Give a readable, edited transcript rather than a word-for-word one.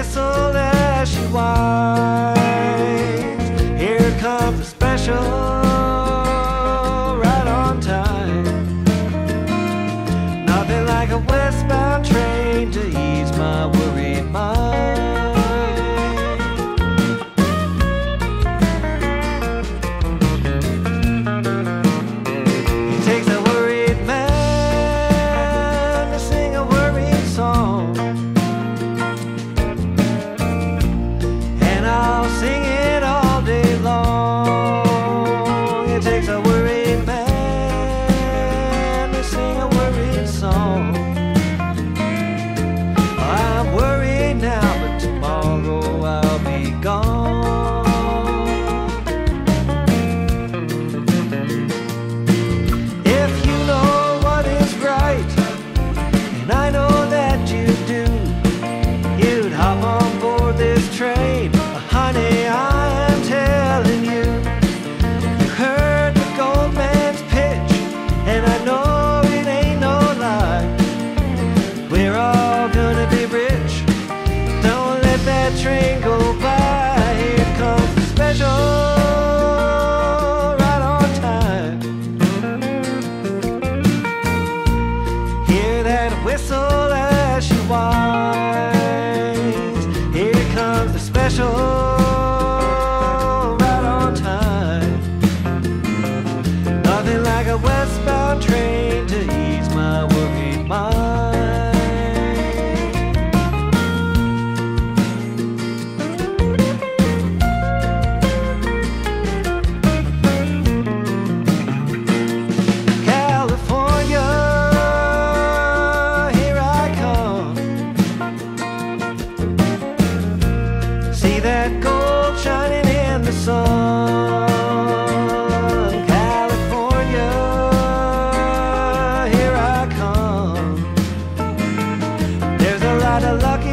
whistle as she winds. Here comes the special, right on time. Nothing like a westbound train to ease my worried mind. It takes a worried man to sing a worried song, and I'll sing it all day long. It takes a worried man to sing a worried song. I'm worried now, but tomorrow I'll be gone. If you know what is right, and I know that you do, you'd hop on board this train. Honey, I am telling you, you heard the gold man's pitch, and I know it ain't no lie. We're all gonna be rich, don't let that train go by. Here comes the special, right on time. Hear that whistle as she winds. Here comes the special, right on time. Nothing like a westbound train to ease my worried mind. California, here I come. See that gold shining in the sun. California, here I come. There's a lot of lucky